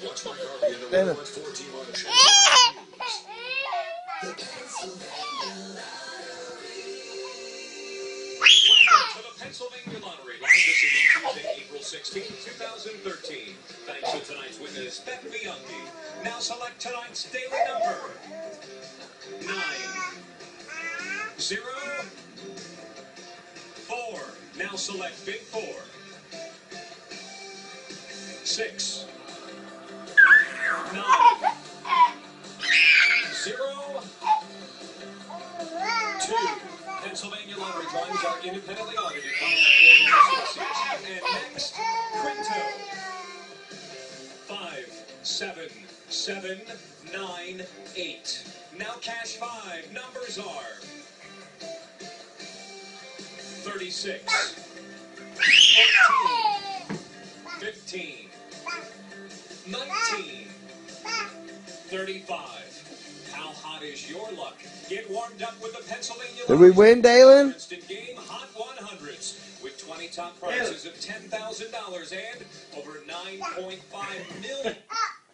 Watch my Harvey in the Damn it. 114 team on channel. The Pennsylvania Lottery. Live this evening, Tuesday, April 16, 2013. Thanks to tonight's witness, Beth Bianchi. Now select tonight's daily number. 9, 0, 4. Now select big 4. 6, 9, 0, 2. Pennsylvania lottery drawings are independently audited by our associates. And next, Quinto. 5, 7, 7, 9, 8. Now cash 5. Numbers are 36, 14, 15, 19, 35. How hot is your luck? Get warmed up with the Pennsylvania. Did we win, Dalen? Instant game Hot 100s with 20 top prizes of $10,000 and over $9.5 million.